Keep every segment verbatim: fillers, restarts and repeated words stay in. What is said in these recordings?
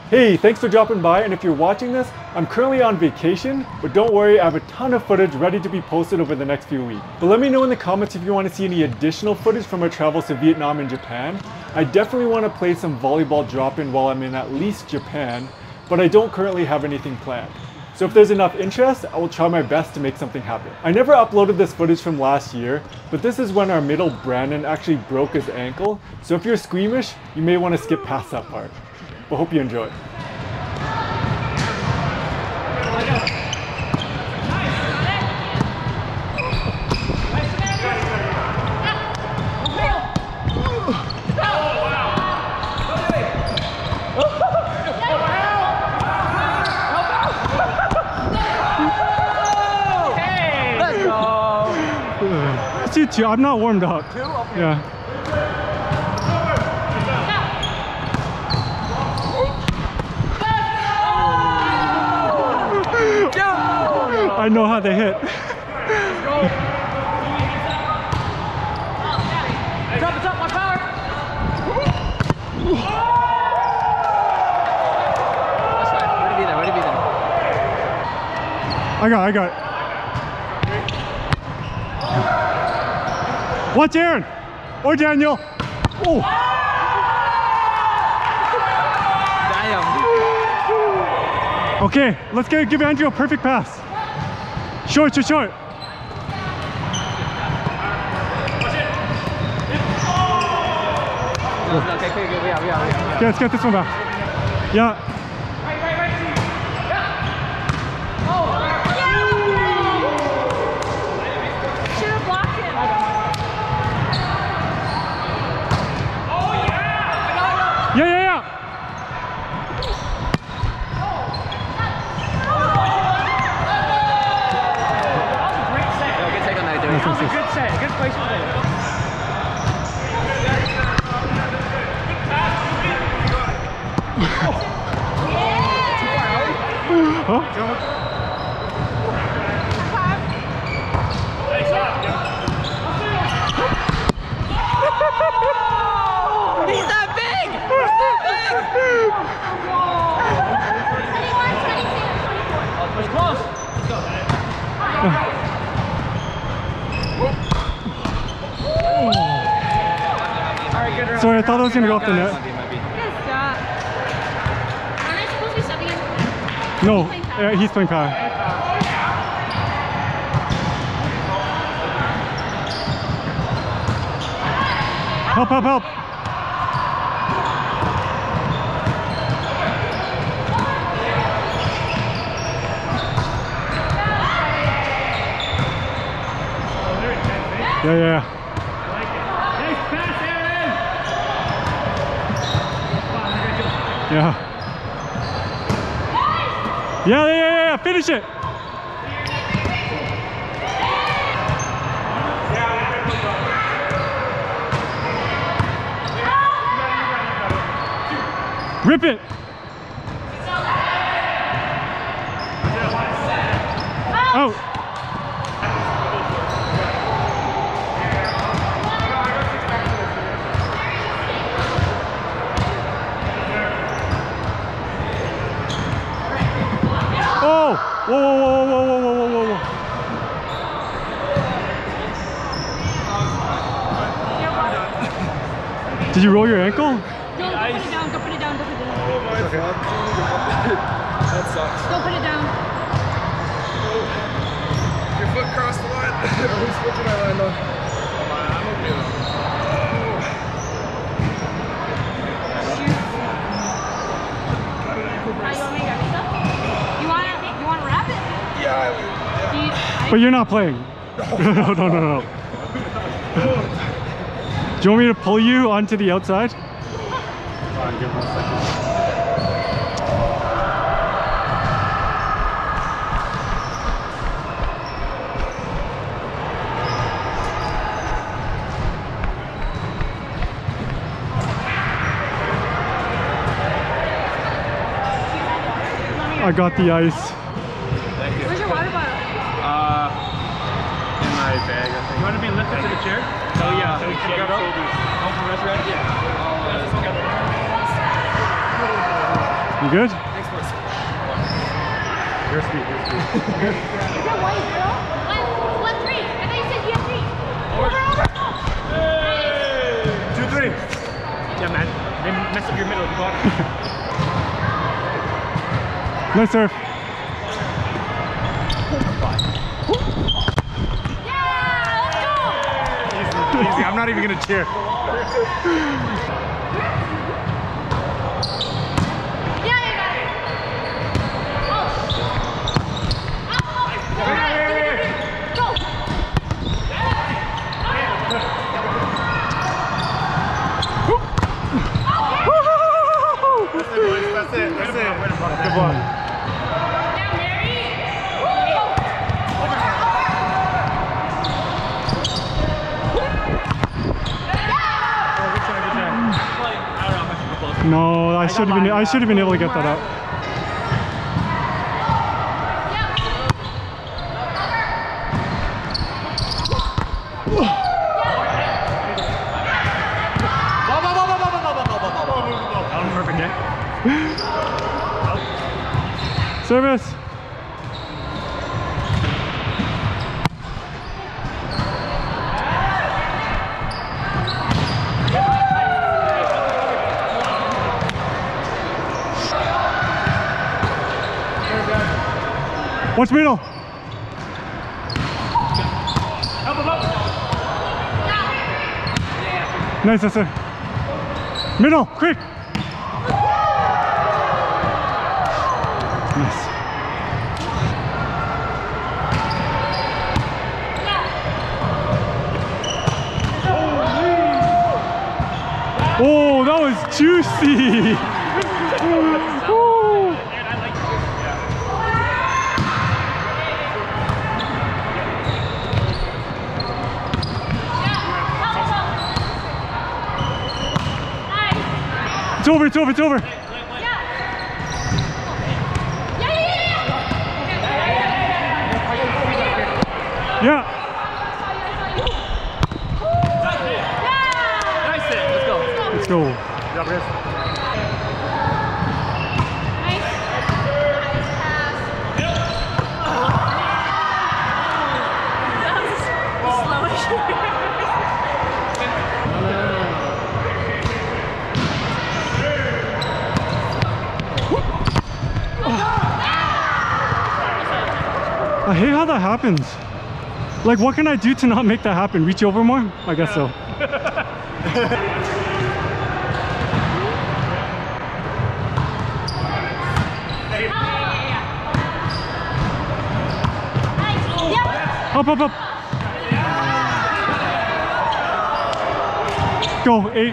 Hey, thanks for dropping by, and if you're watching this, I'm currently on vacation, but don't worry, I have a ton of footage ready to be posted over the next few weeks. But let me know in the comments if you want to see any additional footage from our travels to Vietnam and Japan. I definitely want to play some volleyball drop-in while I'm in at least Japan, but I don't currently have anything planned. So if there's enough interest, I will try my best to make something happen. I never uploaded this footage from last year, but this is when our middle Brandon actually broke his ankle, so if you're squeamish, you may want to skip past that part. But hope you enjoy. Let's do two. I'm not warmed up. Two? Okay. Yeah. I know how they hit. Drop it up, my power! That's fine. Way to be there, way to be there. I got it, I got it. Watch Aaron! Or Daniel! Oh! Damn. Okay, let's get, give Andrew a perfect pass. Short, short, short. Okay, okay, okay, we are, we are, we are. Okay, let's get this one back. Yeah. Right, right, right. Yeah. Oh! Should have blocked him. Oh, yeah! Yeah, yeah, yeah. That was a good set, good place for it. Huh? He's that big! He's that big! It's close. Let's go. Sorry, I thought I was going to go off the net. Aren't I supposed to be subbing in? No, uh, he's playing power. Help, help, help! Yeah, yeah. Yeah. Yeah, yeah, yeah, yeah, finish it. Rip it. Out. Oh! Whoa, whoa, whoa, whoa, whoa, whoa, whoa, whoa. Did you roll your ankle? No, go put it down, go put it down, go put it down. Okay. That sucks. Go put it down. Your foot crossed the line. Who's switching my line though? I'm okay though. But you're not playing. No, no, no, no, no. Do you want me to pull you onto the outside? Fine, give one second. I got the ice. Thank you. Where's your water bottle? Uh, in my bag, I think. You want to be lifted to the chair? Oh yeah. So we can get up. Home from restaurant? Yeah. I'll, uh, You good? Thanks, boys. Your speed, your speed. Is that white, girl? One, one, three. I thought you said you had three. Over, over. Two, three. Yeah, man. They mess up your middle. You got it. Nice serve. Yeah, let's go. Easy, easy. I'm not even gonna cheer. Yeah, you got it. Oh. Oh, oh. Go. That's it. That's it. Good ball. Now, Mary. Good try, good try. I don't know how much you can close. No, I should have been. I should have been able to get that up. That was perfect, eh? Service. What's middle? Nice, that's it. Middle, quick. Nice. Oh, that was juicy. Woo. It's over, it's over, it's over. Yeah. Nice hit. Let's go. Let's go. Good job, Chris. I hate how that happens. Like, what can I do to not make that happen? Reach over more? I guess so. Up, up, up. Go, eight.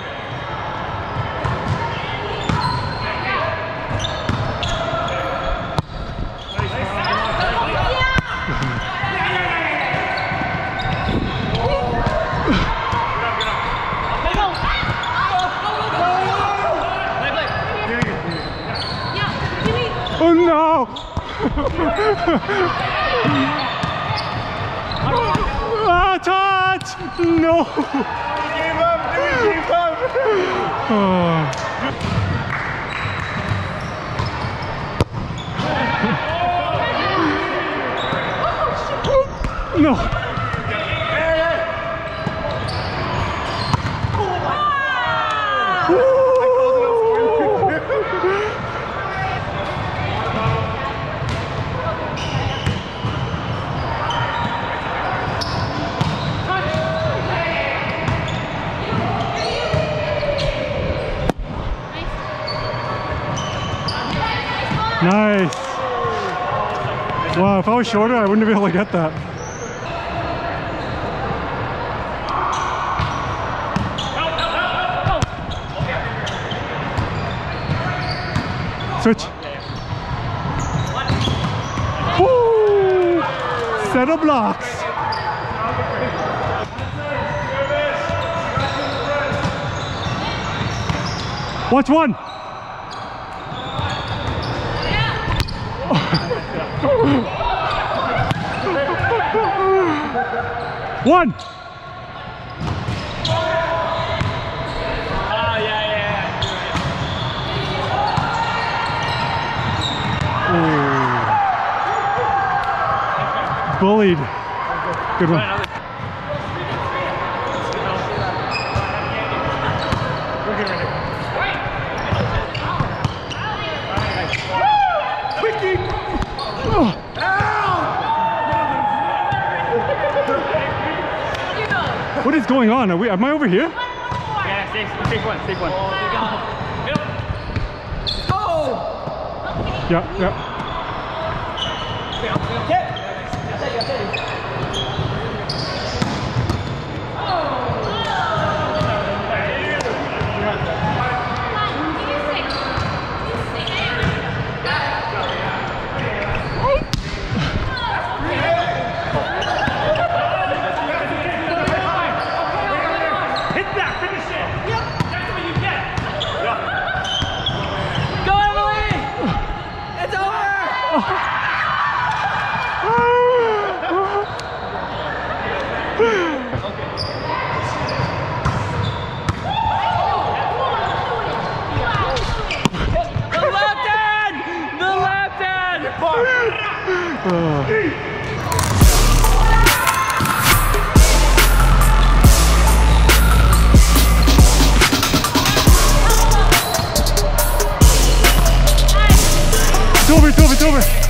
Oh no! Ah, touch! No! Gave up, dude, gave up. Oh. No! Nice. Wow, if I was shorter, I wouldn't be able to get that. Switch. Woo! Set of blocks. Watch one. One. Ah, yeah, yeah, Bullied. Good one. Oh. What is going on? Are we? Am I over here? Yeah, take, take one, take one. Yeah, yeah. It's over, it's over, it's over.